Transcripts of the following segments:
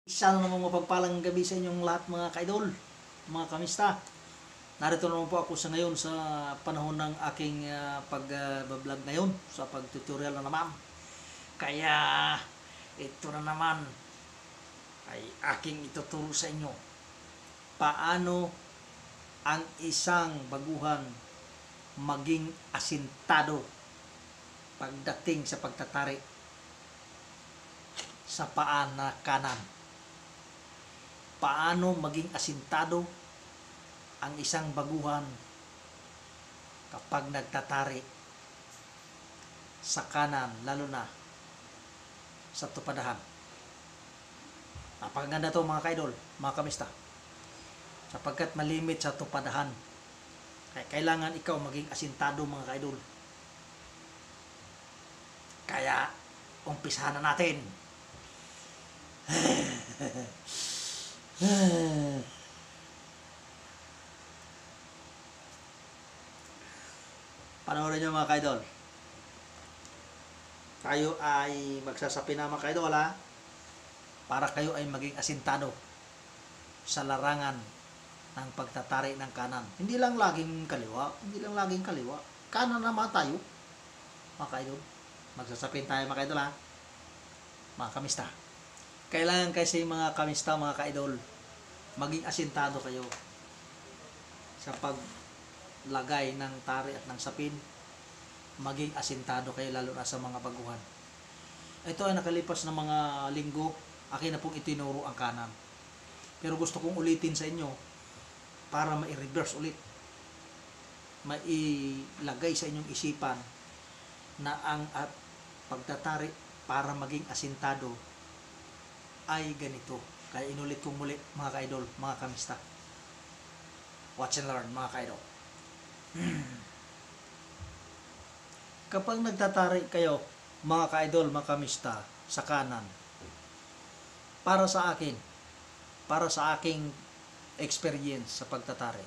Sana namang mapagpalang gabi sa inyong lahat mga kaidol, mga kamista. Narito naman po ako sa ngayon sa panahon ng aking pag-vlog ngayon sa pag-tutorial na naman. Kaya ito na naman ay aking ituturo sa inyo paano ang isang baguhan maging asintado pagdating sa pagtatari sa paa na kanan. Paano maging asintado ang isang baguhan kapag nagtatari sa kanan, lalo na sa tupadahan. Napakaganda to mga kaidol, mga kamista, sapagkat malimit sa tupadahan. Kaya kailangan ikaw maging asintado mga kaidol. Kaya umpisahan na natin. Panoorin nyo mga kaidol. Tayo ay magsasapi na mga kaidol para kayo ay maging asintado sa larangan ng pagtatari ng kanan. Hindi lang laging kaliwa, kanan naman tayo mga kaidol. Magsasapin tayo mga kaidol mga kamista. Kailangan kasi mga kamista, mga kaidol, maging asintado kayo sa paglagay ng tari at ng sapin. Maging asintado kayo lalo na sa mga baguhan. Ito ay nakalipas na mga linggo, akin na pong itinuro ang kanan. Pero gusto kong ulitin sa inyo para ma-reverse ulit. Mailagay sa inyong isipan na ang pagtatari para maging asintado ay ganito. Kaya inulit kong muli mga kaidol, mga kamista. Watch and learn mga kaidol. Kapag nagtatari kayo mga kaidol, mga kamista, sa kanan, para sa aking experience sa pagtatari,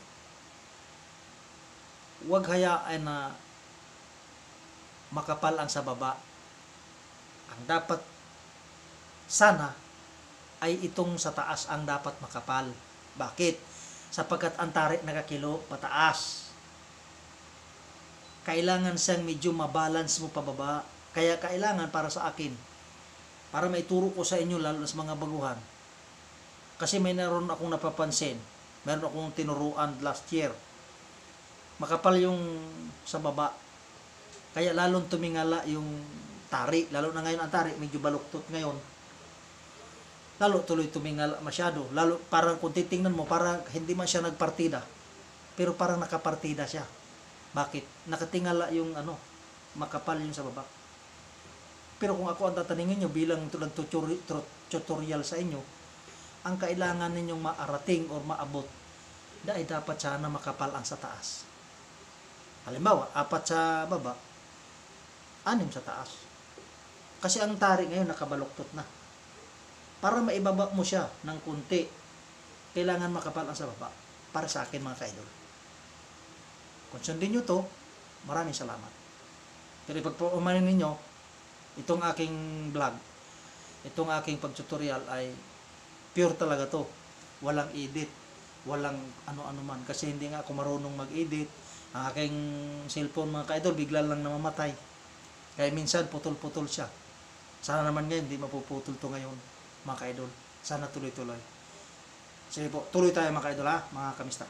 huwag hayaan na makapal ang sa baba. Ang dapat sana ay itong sa taas ang dapat makapal. Bakit? Sapagkat ang tari nakakilo pataas. Kailangan siyang medyo mabalance mo pababa. Kaya kailangan para sa akin, para maituro ko sa inyo lalo sa mga baguhan. Kasi may naroon akong napapansin, meron akong tinuruan last year. Makapal yung sa baba. Kaya lalong tumingala yung tari. Lalo na ngayon ang tari, medyo baluktot ngayon. Lalo tuloy tumingala masyado. Lalo parang kung titingnan mo, parang hindi man siya nagpartida. Pero parang nakapartida siya. Bakit? Nakatingala yung makapal yung sa baba. Pero kung ako ang tatanungin nyo bilang tutorial sa inyo, ang kailangan ninyong maarating or maabot ay dapat sana makapal ang sa taas. Halimbawa, 4 sa baba, 6 sa taas. Kasi ang tari ngayon nakabaluktot na. Para maibaba mo siya ng kunti, kailangan makapal ang sa baba. Para sa akin mga kaidol. Kung sundin nyo to, maraming salamat. Pero pag-umanin ninyo, itong aking vlog, itong aking pag-tutorial ay pure talaga to. Walang edit, walang ano-ano man. Kasi hindi nga ako marunong mag-edit. Ang aking cellphone mga kaidol, bigla lang namamatay. Kaya minsan putol-putol siya. Sana naman ngayon, hindi mapuputol to ngayon mga kaidol. Sana tuloy-tuloy. Sige po, tuloy tayo mga kaidol mga kamista.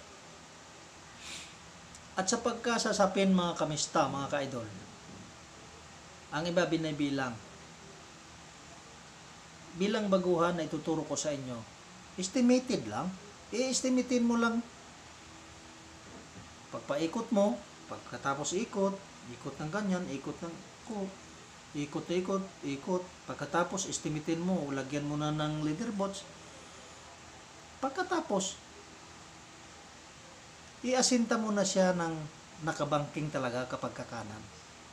At sa pagkasasapin mga kamista, mga kaidol, ang iba binabilang. Bilang baguhan na ituturo ko sa inyo, estimated lang. I-estimatein mo lang. Pagpaikot mo, pagkatapos ikot ng ganyan, ikot na ikot. Pagkatapos, estimatein mo, lagyan mo na ng leader box. Pagkatapos, iasinta mo na siya ng nakabangking talaga kapag kakanan.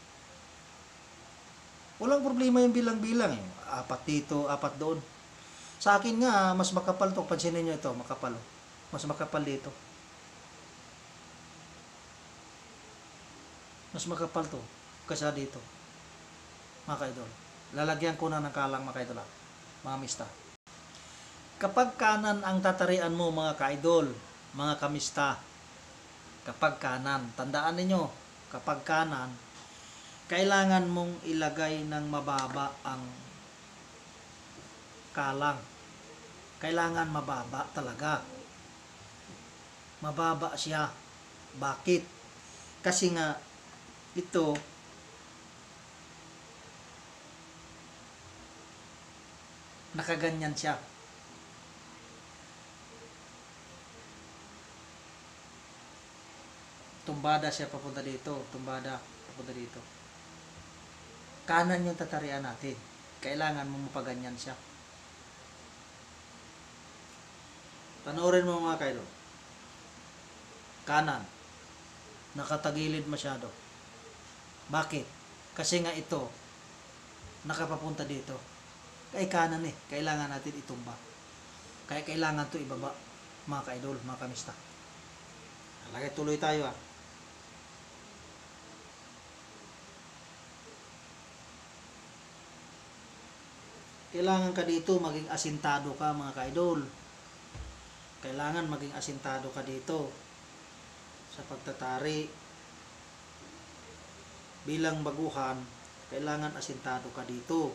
Walang problema yung bilang-bilang. 4 dito, 4 doon. Sa akin nga, mas makapal to. Pansinin nyo ito, makapal. Mas makapal dito. Mas makapal to kaysa dito. Mga kaidol. Lalagyan ko na ng kalang mga kaidol, mga mista. Kapag kanan ang tatarian mo mga ka-idol, mga kamista, kapag kanan, tandaan ninyo, kapag kanan, kailangan mong ilagay ng mababa ang kalang. Kailangan mababa talaga. Mababa siya. Bakit? Kasi nga, ito, nakaganyan siya. Tumbada siya papunta dito. Tumbada papunta dito. Kanan yung tatarian natin. Kailangan mo mapaganyan siya. Panoorin mo mga kaidol. Kanan. Nakatagilid masyado. Bakit? Kasi nga ito, nakapapunta dito. Kaya kanan eh. Kailangan natin itumba. Kaya kailangan to ibaba. Mga kaidol, mga kamista. Lagay tuloy tayo ah. Kailangan ka dito maging asintado ka mga kaidol. Kailangan maging asintado ka dito sa pagtatari. Bilang baguhan, kailangan asintado ka dito.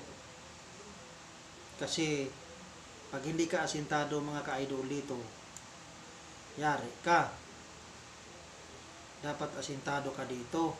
Kasi pag hindi ka asintado mga ka-idol dito, yari ka. Dapat asintado ka dito.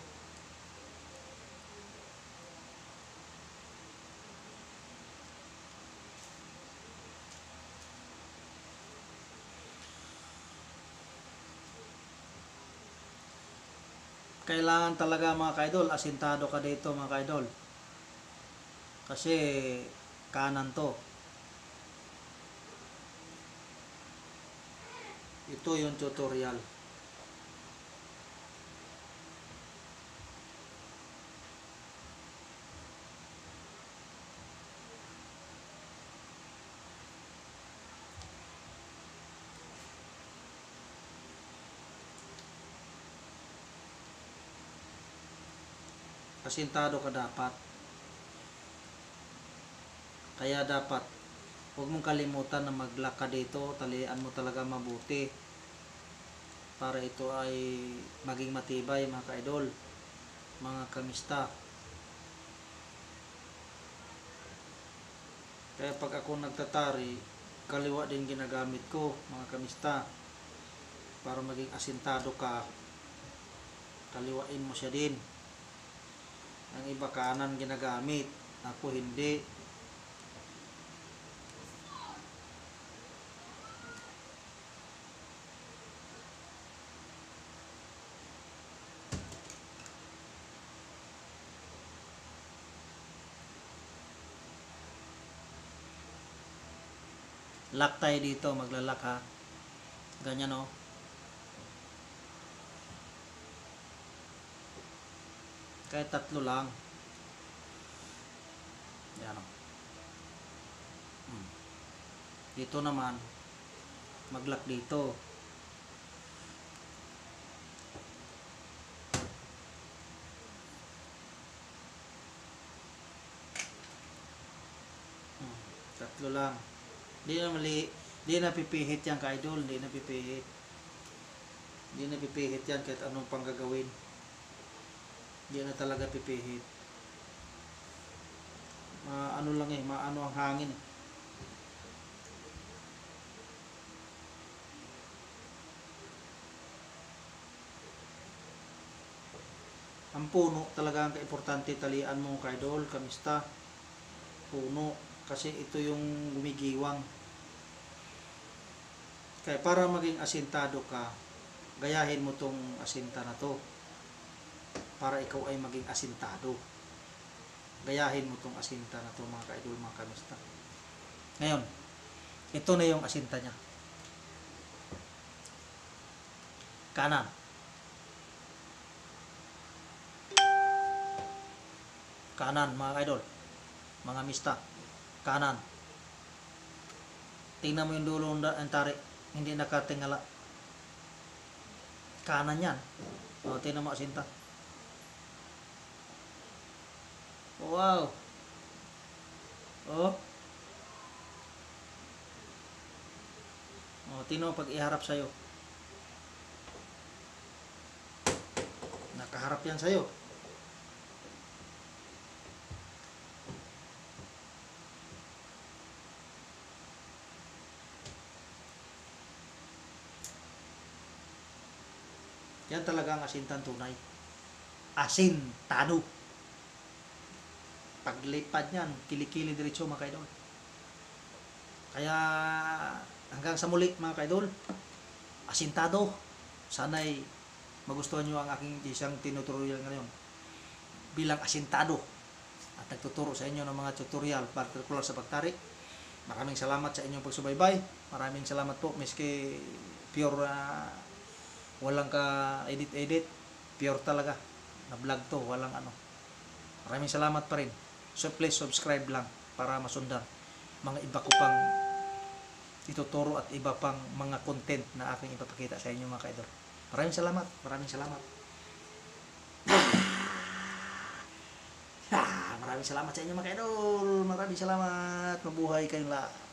Kailangan talaga mga ka-idol, asintado ka dito mga ka-idol. Kasi kanan to. Ito yung tutorial. Asintado ka dapat. Kaya dapat huwag mong kalimutan na mag-lock ka dito. Talian mo talaga mabuti para ito ay maging matibay mga ka-idol, mga kamista. Kaya pag ako nagtatari, kaliwa din ginagamit ko mga kamista para maging asintado ka. Kaliwain mo siya din. Ang iba kanan ginagamit, ako hindi. Lock tayo dito, maglalak ha. Ganyan o. Kahit tatlo lang. Yan o. Dito naman, mag-lock dito. Tatlo lang. Di na mali, di na pipihit yan ka-idol, di na pipihit. Di na pipihit yan kahit anong pang gagawin. Di na talaga pipihit. Ano lang eh, maano ang hangin eh. Ang puno talaga ang kaimportante, talian mo ka-idol, kamista. Puno, kasi ito yung gumigiwang. Kaya para maging asintado ka, gayahin mo tong asinta na to. Para ikaw ay maging asintado. Gayahin mo tong asinta na to mga ka-idol, mga kamista. Ngayon, ito na yung asinta niya. Kanan. Kanan mga ka-idol, mga mista. Kanan. Tingnan mo yung dulo ng tari, hindi nakatingala. Kanan yan. O, tingnan mo asinta. Wow. Oh. O, tino pag iharap sa'yo. Nakaharap yan sa'yo. Yan talaga ang asintan tunay. Asintado. Paglipad niyan, kilikili diretso mga kaidol. Kaya hanggang sa muli mga kaidol, asintado. Sana'y magustuhan nyo ang aking isang tinututorial ngayon bilang asintado at nagtuturo sa inyo ng mga tutorial particular sa pagtari. Maraming salamat sa inyong pagsubaybay. Maraming salamat po, miski pure walang ka edit pure talaga na vlog to, walang ano. Maraming salamat pa rin. So please subscribe lang para masundan mga iba ko pang ituturo at iba pang mga content na aking ipapakita sa inyo mga kaidol. Maraming salamat. Maraming salamat. Maraming salamat sa inyo mga kaidol. Maraming salamat. Mabuhay kayong lahat.